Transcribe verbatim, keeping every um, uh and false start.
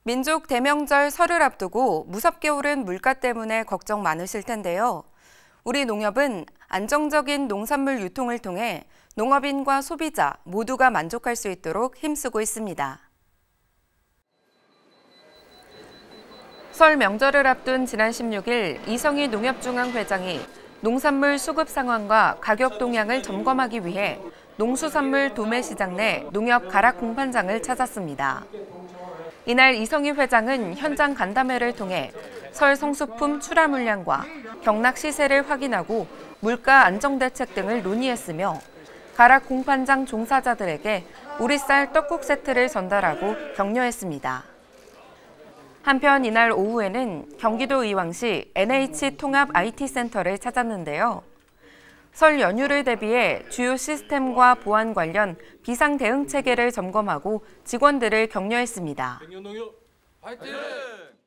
민족 대명절 설을 앞두고 무섭게 오른 물가 때문에 걱정 많으실 텐데요. 우리 농협은 안정적인 농산물 유통을 통해 농업인과 소비자 모두가 만족할 수 있도록 힘쓰고 있습니다. 설 명절을 앞둔 지난 십육 일 이성희 농협중앙회장이 농산물 수급 상황과 가격 동향을 점검하기 위해 농수산물 도매시장 내 농협 가락 공판장을 찾았습니다. 이날 이성희 회장은 현장 간담회를 통해 설 성수품 출하 물량과 경락 시세를 확인하고 물가 안정 대책 등을 논의했으며 가락 공판장 종사자들에게 우리쌀 떡국 세트를 전달하고 격려했습니다. 한편 이날 오후에는 경기도 의왕시 엔에이치 통합 아이티 센터를 찾았는데요. 설 연휴를 대비해 주요 시스템과 보안 관련 비상 대응 체계를 점검하고 직원들을 격려했습니다. 화이팅!